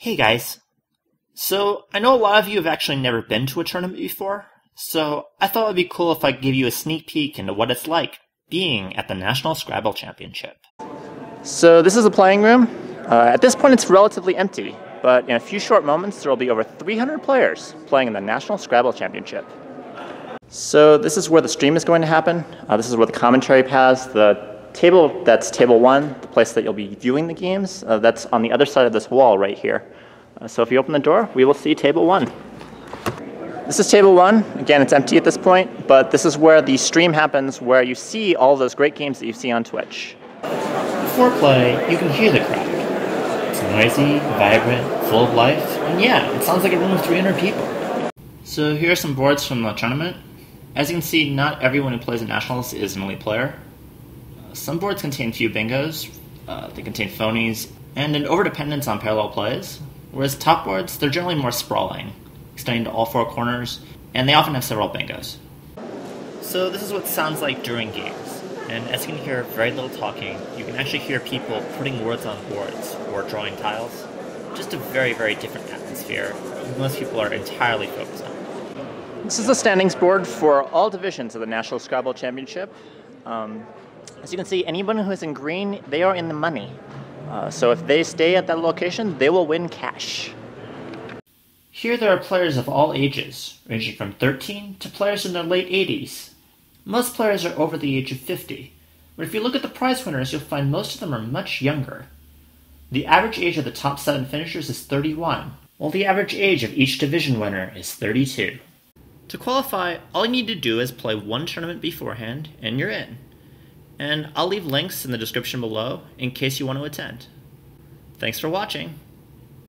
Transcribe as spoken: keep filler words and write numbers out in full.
Hey guys. So, I know a lot of you have actually never been to a tournament before, so I thought it would be cool if I could give you a sneak peek into what it's like being at the National Scrabble Championship. So this is the playing room. Uh, at this point it's relatively empty, but in a few short moments there will be over three hundred players playing in the National Scrabble Championship. So this is where the stream is going to happen. Uh, this is where the commentary pads, the table that's table one, the place that you'll be viewing the games, uh, that's on the other side of this wall right here. Uh, so if you open the door, we will see table one. This is table one. Again, it's empty at this point, but this is where the stream happens, where you see all those great games that you see on Twitch. Before play, you can hear the crowd. It's noisy, vibrant, full of life, and yeah, it sounds like a room of three hundred people. So here are some boards from the tournament. As you can see, not everyone who plays at Nationals is an elite player. Uh, some boards contain few bingos, uh, they contain phonies, and an overdependence on parallel plays, whereas top boards, they're generally more sprawling, extending to all four corners, and they often have several bingos. So this is what it sounds like during games, and as you can hear very little talking, you can actually hear people putting words on boards or drawing tiles. Just a very, very different atmosphere most people are entirely focused on. This is the standings board for all divisions of the National Scrabble Championship. Um, as you can see, anyone who is in green, they are in the money. Uh, so if they stay at that location, they will win cash. Here there are players of all ages, ranging from thirteen to players in their late eighties. Most players are over the age of fifty, but if you look at the prize winners, you'll find most of them are much younger. The average age of the top seven finishers is thirty-one, while the average age of each division winner is thirty-two. To qualify, all you need to do is play one tournament beforehand, and you're in. And I'll leave links in the description below in case you want to attend. Thanks for watching!